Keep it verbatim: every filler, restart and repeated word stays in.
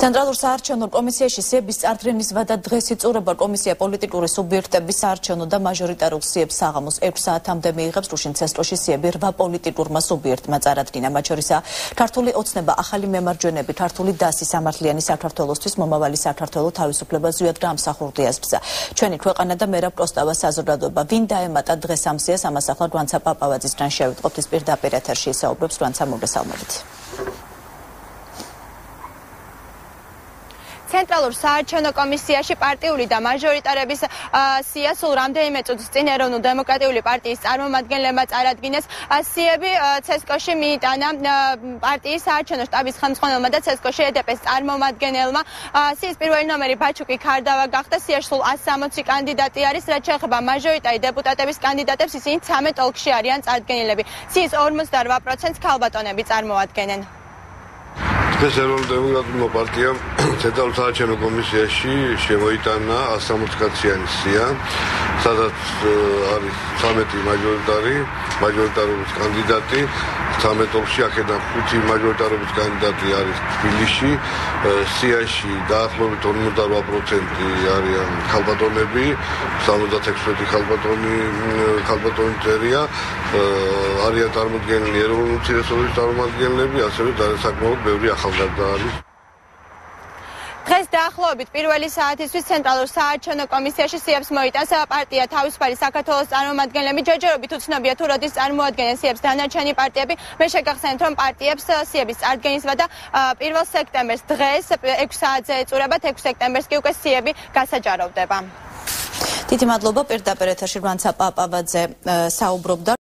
ცენტრალურ საარჩევნო კომისიაში სიების წარდგენის ვადა დღეს იწურება კომისია პოლიტიკური სუბიექტების საარჩევნო და მაჟორიტარულ სიებს საღამოს ექვს საათამდე მიიღებს გუშინ ცესკო-ში სიები რვა პოლიტიკურმა სუბიექტმა წარადგინა მათ შორისაა ქართული ოცნება ახალი მემარჯვენეები ქართული დასი სამართლიანი საქართველოსთვის მომავალი საქართველო თავისუფლება ზვიად გამსახურდიას ბზა ჩვენი ქვეყანა და მერაბ პროსტავა საზოგადოება ვინ დაემატა დღეს ამ სიას ამას ახლა გვანცა პაპავაძისთან შევიტყობთ ის პირდაპირ ეთერში ისაუბრებს გვანცა მოგესალმებით. ცენტრალურ საარჩევნო კომისიაში პარტიული და მაჟორიტარების სია სულ რამდენიმე წუთის წინ ეროვნულ დემოკრატიული პარტიის წარმომადგენლებმა წარადგინეს სიები ცესკო-ში მიიტანა პარტიის საარჩევნო შტაბის ხელმძღვანელმა და ცესკო-ში ედეპეს წარმომადგენელმა სიის პირველი ნომერი ბაჩუკი ქარდავა გახდა სიაში სულ ას სამოცი კანდიდატი არის რაც შეეხება მაჟორიტარი დეპუტატების კანდიდატებს ისინი ცამეტ ოლქში არიან წარდგენილები სიის ორმოცდარვა პროცენტს ქალბატონები წარმოადგენენ. დღეს ეროვნულ დემოკრატიულმა პარტიამ ცენტრალურ საარჩევნო კომისიაში შემოიტანა ას სამოცი კაციანი სია, სადაც არის ცამეტი მაჟორიტარი, მაჟორიტარობის კანდიდატი, ცამეტ ოლქში აქედან ხუთი მაჟორიტარობის კანდიდატი არის თბილისში, სიაში დაახლოებით ორმოცდარვა პროცენტი არიან ქალბატონები, სამოცდაექვსი ქალბატონი ქალბატონი წერია, არიან წარმოდგენილი ეროვნული უმცირესობების წარმომადგენლები, ასევე საკმაოდ ბევრი ახალგაზრდა არის. დღეს დაახლოებით პირველი საათისთვის ცენტრალურ საარჩევნო კომისიაში სიებს მოიტანს პარტია თავისუფალი საქართველოს წარმომადგენლები ჯერჯერობით უცნობია თუ როდის წარმოადგენენ სიებს დანარჩენი პარტიები მე შეგახსენებთ რომ პარტიებს სიების წარდგენის ვადა პირველ სექტემბერს დღეს ექვს საათზე ეწურებათ ექვს სექტემბერს კი უკვე სიები გასაჯაროვდება. დიდი მადლობა პირდაპირ ეთერში გვანცა პაპავაძე საუბრობდა